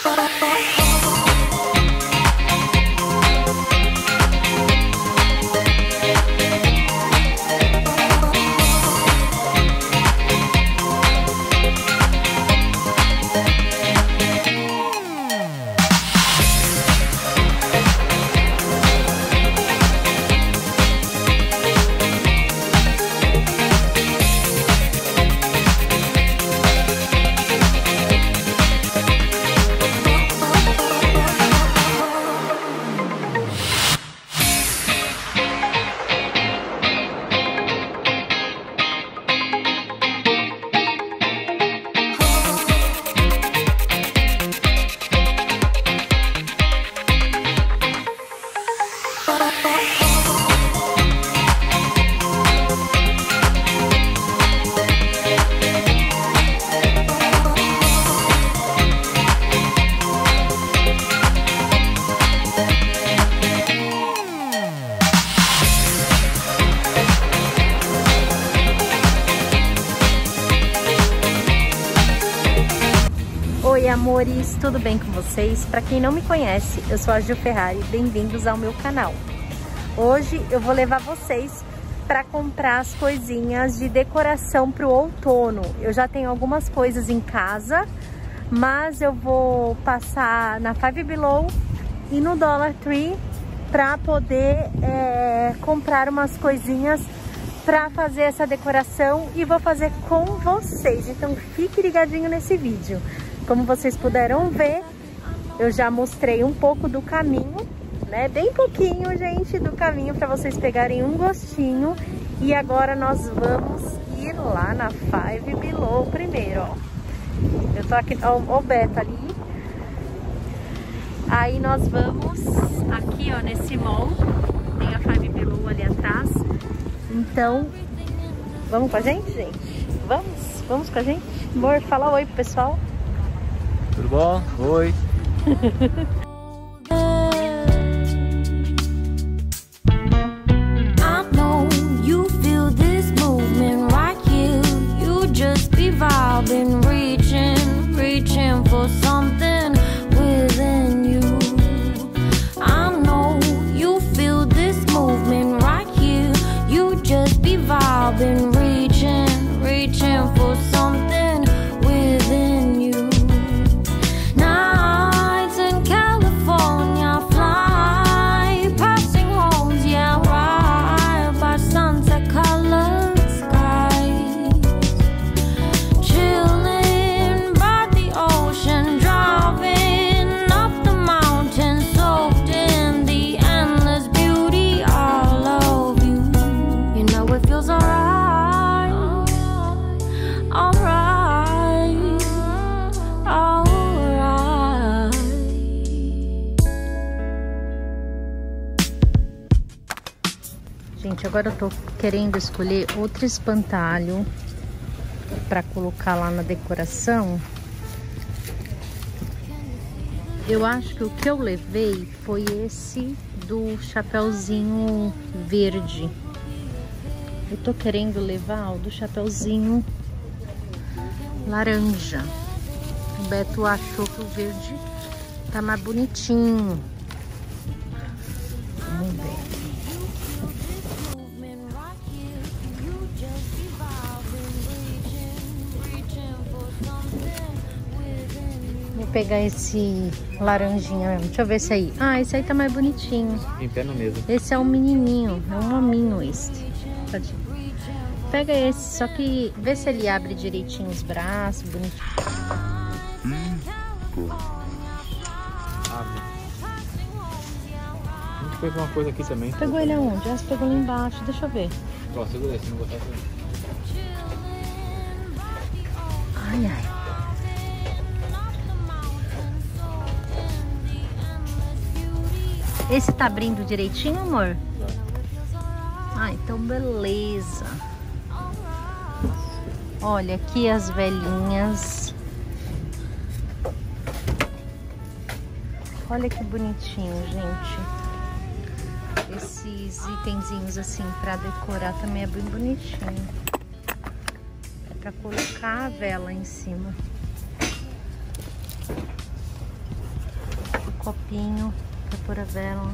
Oi amores, tudo bem com vocês? Para quem não me conhece, eu sou a Gil Ferrari, bem-vindos ao meu canal. Hoje eu vou levar vocês para comprar as coisinhas de decoração para o outono. Eu já tenho algumas coisas em casa, mas eu vou passar na Five Below e no Dollar Tree para poder comprar umas coisinhas para fazer essa decoração e vou fazer com vocês. Então fique ligadinho nesse vídeo. Como vocês puderam ver, eu já mostrei um pouco do caminho, né? Bem pouquinho, gente, do caminho para vocês pegarem um gostinho. E agora nós vamos ir lá na Five Below primeiro, ó. Eu tô aqui, ó, o Beto ali. Aí nós vamos aqui, ó, nesse mall. Tem a Five Below ali atrás. Então, vamos com a gente, gente? Vamos com a gente? Amor, fala oi pro pessoal. Tudo bom? Oi! I know you feel this movement right here. You just be vibing, reaching for something within you. I know you feel this movement right here. You just be vibing, reaching for something within you. Nights in California, fly passing homes, yeah, right by sunset colored skies. Chilling by the ocean, driving up the mountain, soaked in the endless beauty all of you. You know it feels alright, alright. Gente, agora eu tô querendo escolher outro espantalho para colocar lá na decoração. Eu acho que o que eu levei foi esse do chapeuzinho verde. Eu tô querendo levar o do chapeuzinho laranja. O Beto achou que o verde tá mais bonitinho. Vamos ver. Vou pegar esse laranjinha mesmo. Deixa eu ver esse aí. Ah, esse aí tá mais bonitinho. Em pé na mesa. Esse é um menininho, é um hominho este. Pega esse, só que vê se ele abre direitinho os braços, bonitinho. Abre. A gente pegou uma coisa aqui também. Pegou ele aonde? Ah, você pegou lá embaixo, deixa eu ver. Ó, segura aí, se não gostar. Ai, ai. Esse tá abrindo direitinho, amor? Ah, então beleza. Olha aqui as velhinhas. Olha que bonitinho, gente. Esses itenzinhos assim pra decorar também é bem bonitinho. É pra colocar a vela em cima. copinho pra pôr a vela.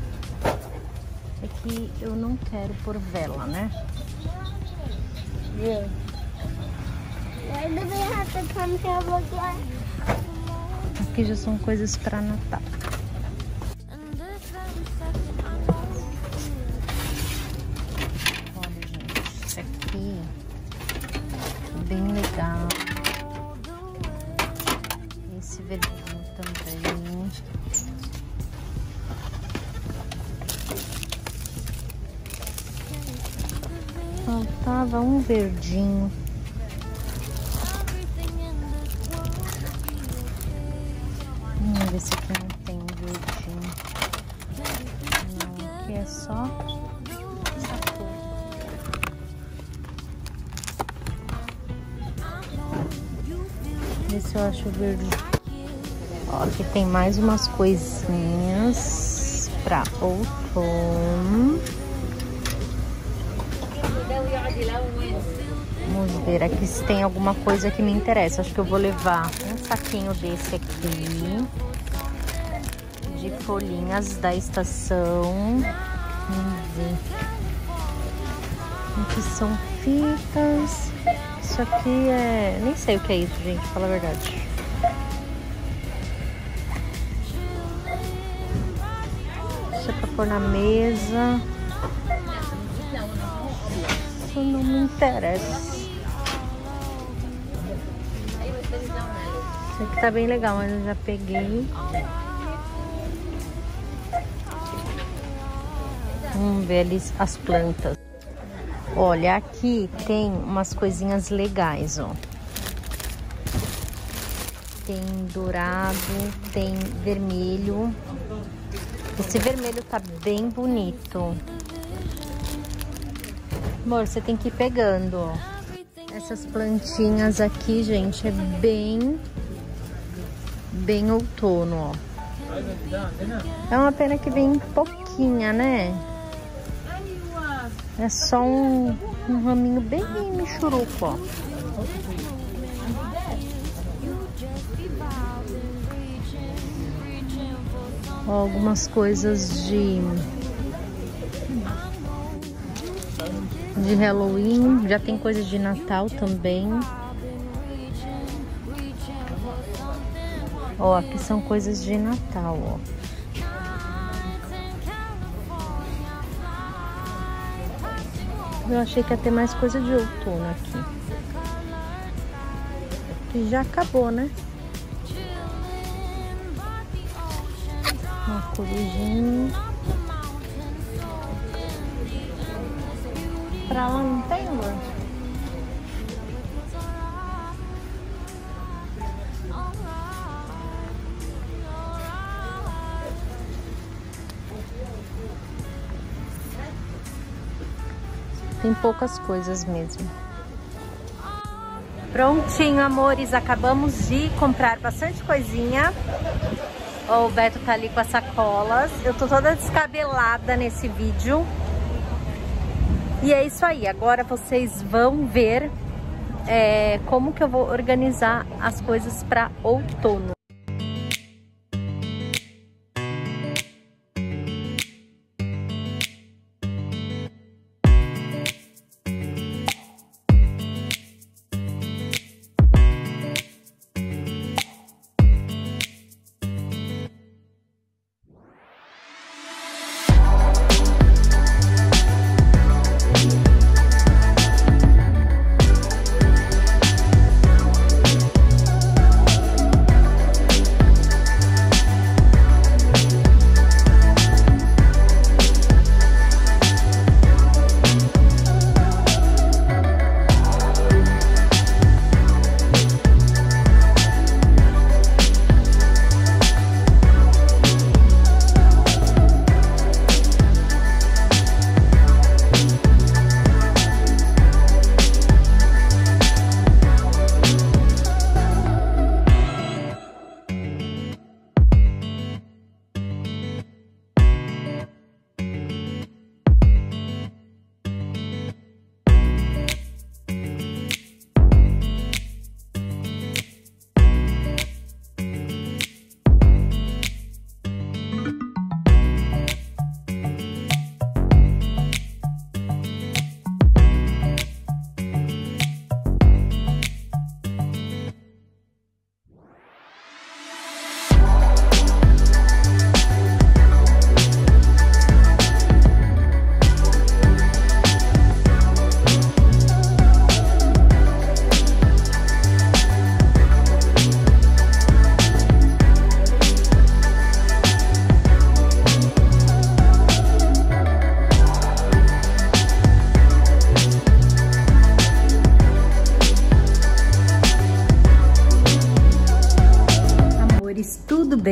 É que eu não quero pôr vela, né? Yeah. Why do we have to come here again? Aqui já são coisas pra Natal. Olha, gente, isso aqui é bem legal. Esse verdinho também. Faltava um verdinho. Vamos ver se aqui não tem verdinho. Não, aqui é só essa cor. Ver se eu acho verde. Ó, aqui tem mais umas coisinhas pra outono. Vamos ver aqui se tem alguma coisa que me interessa. Acho que eu vou levar um saquinho desse aqui, de folhinhas da estação. Vamos ver. Aqui são fitas. Isso aqui é... nem sei o que é isso, gente, pra falar a verdade. Isso é pra pôr na mesa. Isso não me interessa. Esse aqui tá bem legal, mas eu já peguei. Vamos ver ali as plantas. Olha, aqui tem umas coisinhas legais, ó. Tem dourado, tem vermelho. Esse vermelho tá bem bonito. Amor, você tem que ir pegando, ó. Essas plantinhas aqui, gente, é bem outono, ó. É uma pena que vem pouquinha, né? É só um raminho bem michuruco, ó. Ó, algumas coisas de Halloween. Já tem coisas de Natal também. Ó, aqui são coisas de Natal, ó. Eu achei que ia ter mais coisa de outono aqui. Que já acabou, né? Uma corujinha. Pra lá não tem, amor? Tem poucas coisas mesmo. Prontinho, amores. Acabamos de comprar bastante coisinha. Ó, o Beto tá ali com as sacolas. Eu tô toda descabelada nesse vídeo. E é isso aí. Agora vocês vão ver como que eu vou organizar as coisas para outono.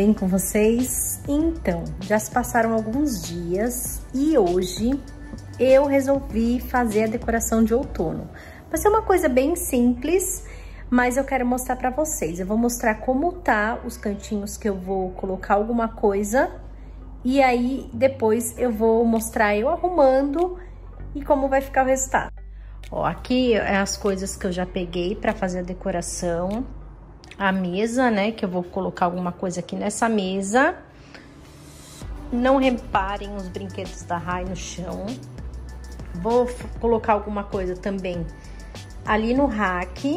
bem com vocês? Então, já se passaram alguns dias e hoje eu resolvi fazer a decoração de outono. Vai ser uma coisa bem simples, mas eu quero mostrar pra vocês. Eu vou mostrar como tá os cantinhos que eu vou colocar alguma coisa e aí depois eu vou mostrar eu arrumando e como vai ficar o resultado. Ó, aqui é as coisas que eu já peguei pra fazer a decoração. A mesa, né, que eu vou colocar alguma coisa aqui nessa mesa. Não reparem os brinquedos da Rai no chão. Vou colocar alguma coisa também ali no rack,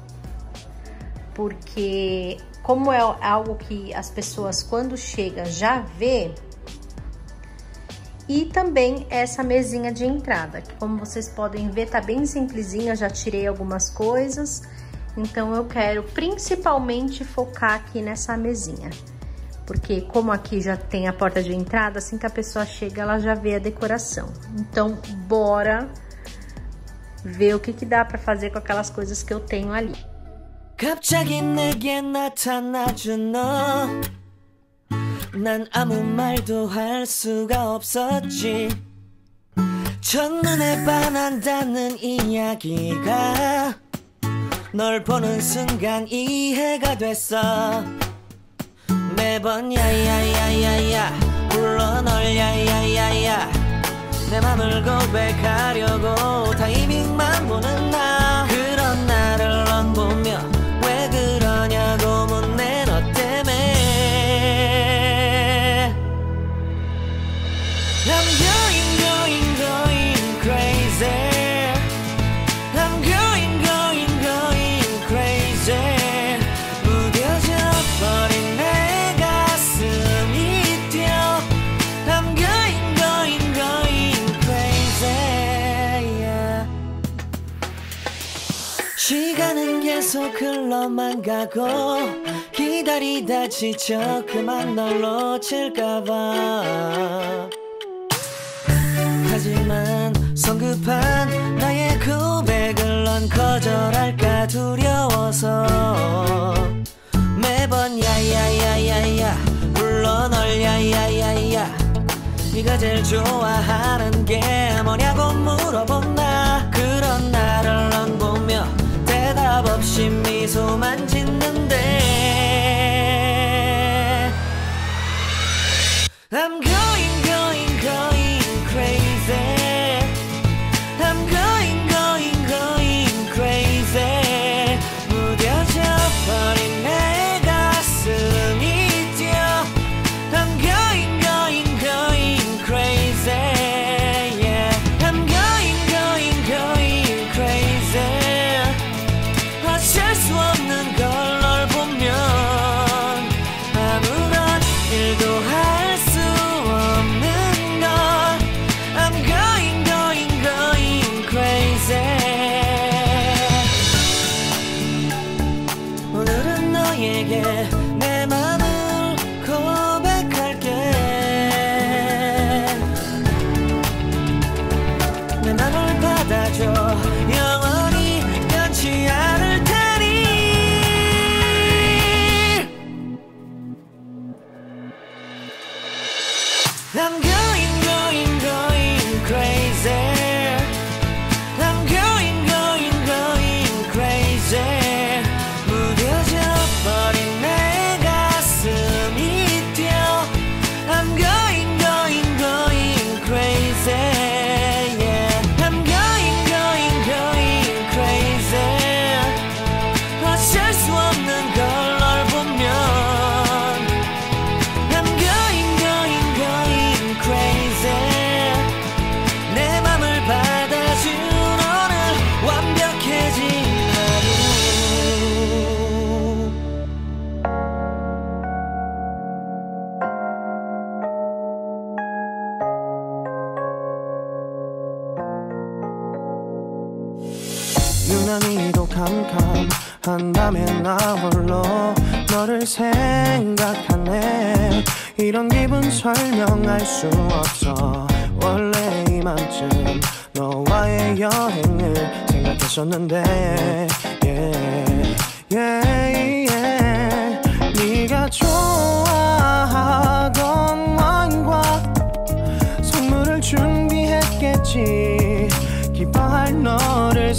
porque como é algo que as pessoas quando chega já vê. E também essa mesinha de entrada, que como vocês podem ver tá bem simplesinha, já tirei algumas coisas. Então, eu quero principalmente focar aqui nessa mesinha. Porque como aqui já tem a porta de entrada, assim que a pessoa chega, ela já vê a decoração. Então, bora ver o que dá pra fazer com aquelas coisas que eu tenho ali. 갑자기 내게 나타나준 너 난 아무 말도 할 수가 없었지 첫눈에 반한다는 이야기가 널 보는 순간 이해가 됐어 매번 야야야야야 불러 널 야야야야 내 맘을 고백하려고 타이밍만 보는 나 그런 나를 넌 보며 왜 그러냐고 묻네 너 때문에 I'm going crazy 시간은 계속 흘러만 가고 기다리다 지쳐 그만 널 놓칠까봐 하지만 성급한 나의 고백을 넌 거절할까 두려워서 매번 야야야야야 불러 널 야야야야 네가 제일 좋아하는 게 뭐냐고 물어본 나 그런 나를 넌 보며 대답 없이 미소만 짓는데 I'm going crazy I'm going crazy 무뎌져 버린 내 가슴이 뛰어 I'm going crazy yeah I'm going crazy 어쩔 수 없는 걸 널 보면 아무런 일도 할 수 없는 걸 I'm going crazy 오늘은 너에게 내 맘을 고백할게 내 맘을 받아줘 영원히 변치 않을 테니 I'm going crazy I'm going crazy 무뎌져 버린 내 가슴이 뛰어 I'm going crazy yeah I'm going crazy 어쩔 수 없는 걸 널 보면 I'm going crazy 내 맘을 받아준 오늘 완벽해진 하루 유난히도 캄캄한 밤에 나 홀로 너를 생각하네 이런 기분 설명할 수 없어 원래 이맘쯤 너와의 여행을 생각했었는데 yeah, yeah, yeah. 네가 좋아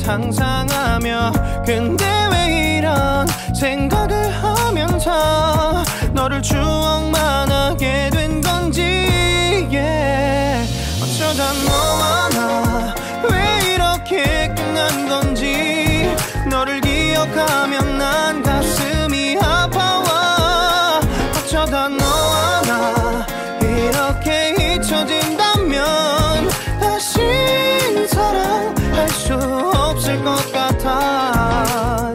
상상하며 근데 왜 이런 생각을 하면서 너를 추억만 하게 된 건지 yeah. 어쩌다 너와 나 왜 이렇게 끝난 건지 너를 기억하면 난 가슴이 아파와 어쩌다 너와 나 이렇게 잊혀진다면 다시 사랑할 수 없을 것 같아.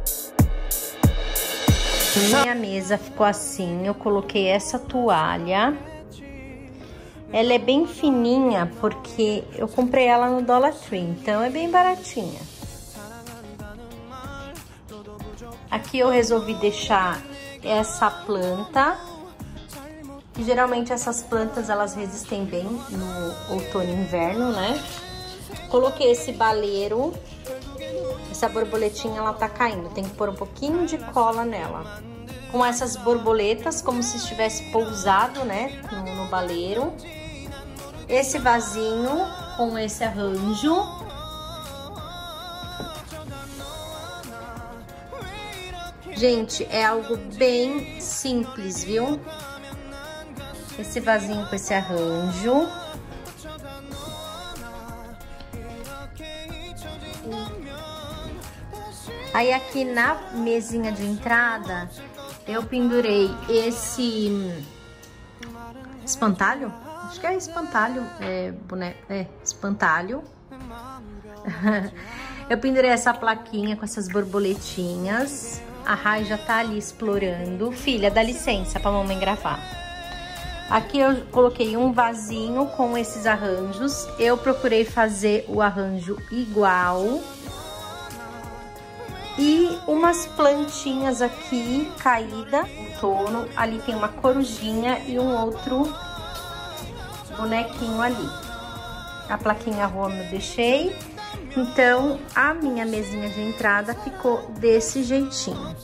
Minha mesa ficou assim, eu coloquei essa toalha. Ela é bem fininha porque eu comprei ela no Dollar Tree, então é bem baratinha. Aqui eu resolvi deixar essa planta. Geralmente essas plantas elas resistem bem no outono e inverno, né? Coloquei esse baleiro. Essa borboletinha ela tá caindo, tem que pôr um pouquinho de cola nela. Com essas borboletas, como se estivesse pousado, né, no baleiro. Esse vasinho com esse arranjo. Gente, é algo bem simples, viu? Esse vasinho com esse arranjo. Aí aqui na mesinha de entrada, eu pendurei esse espantalho. Acho que é espantalho, espantalho. Eu pendurei essa plaquinha com essas borboletinhas. A Rai já tá ali explorando. Filha, dá licença pra mamãe gravar. Aqui eu coloquei um vasinho com esses arranjos. Eu procurei fazer o arranjo igual. E umas plantinhas aqui caída no torno. Ali tem uma corujinha e um outro bonequinho ali. A plaquinha Roma eu deixei. Então, a minha mesinha de entrada ficou desse jeitinho.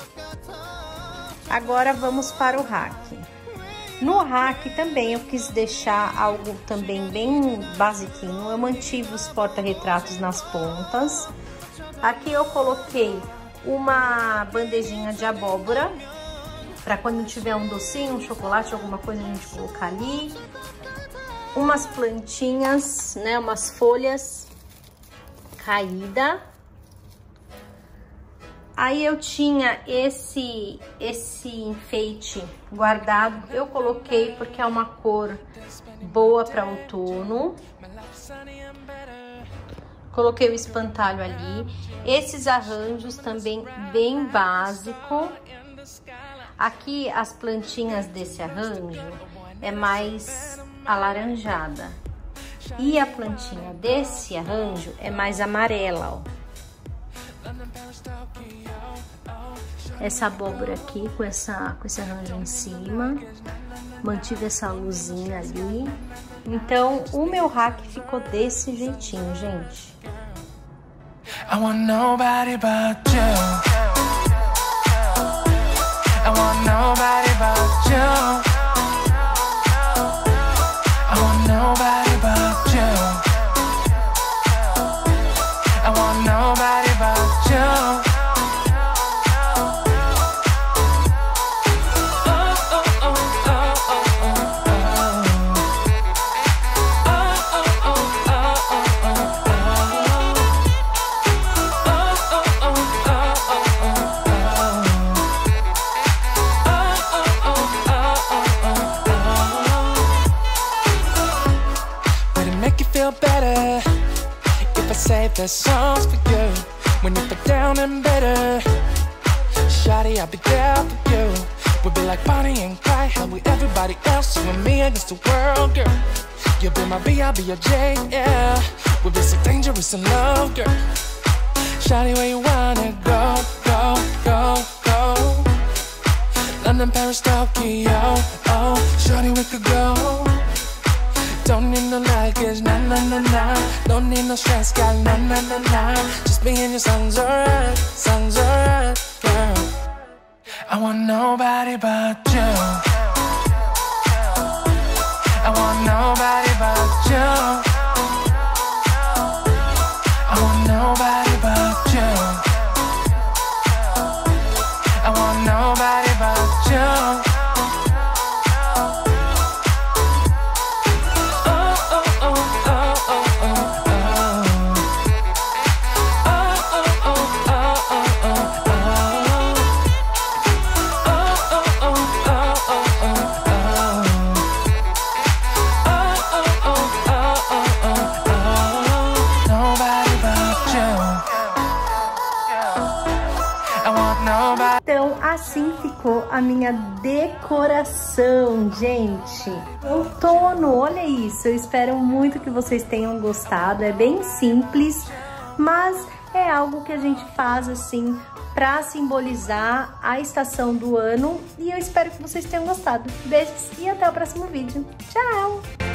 Agora vamos para o rack. No rack também eu quis deixar algo também bem basiquinho. Eu mantive os porta-retratos nas pontas. Aqui eu coloquei uma bandejinha de abóbora, para quando tiver um docinho, um chocolate, alguma coisa a gente colocar ali. Umas plantinhas, né, umas folhas caídas. Aí eu tinha esse enfeite guardado, eu coloquei porque é uma cor boa para outono. Coloquei o espantalho ali. Esses arranjos também bem básico. Aqui as plantinhas desse arranjo é mais alaranjada. E a plantinha desse arranjo é mais amarela, ó. Essa abóbora aqui com esse arranjo em cima. Mantive essa luzinha ali. Então, o meu rack ficou desse jeitinho, gente. I want nobody but you. I want nobody but you. I want nobody but you. I want nobody but you. Save the songs for you when you feel down and bitter. Shawty, I'll be there for you. We'll be like Bonnie and Clyde, how we everybody else, you and me against the world, girl. You'll be my B, I'll be your J, yeah. We'll be so dangerous in love, girl. Shawty, where you wanna go, go, go, go? London, Paris, Tokyo, oh. Shawty, we could go. Don't need no luggage, nah, nah, nah, nah. Don't need no stress, girl, nah, nah, nah, nah. Just me and your son's alright, girl. I want nobody but you. I want nobody but you. I want nobody assim ficou a minha decoração, gente. Outono, olha isso. Eu espero muito que vocês tenham gostado. É bem simples, mas é algo que a gente faz assim para simbolizar a estação do ano. E eu espero que vocês tenham gostado. Beijos e até o próximo vídeo. Tchau!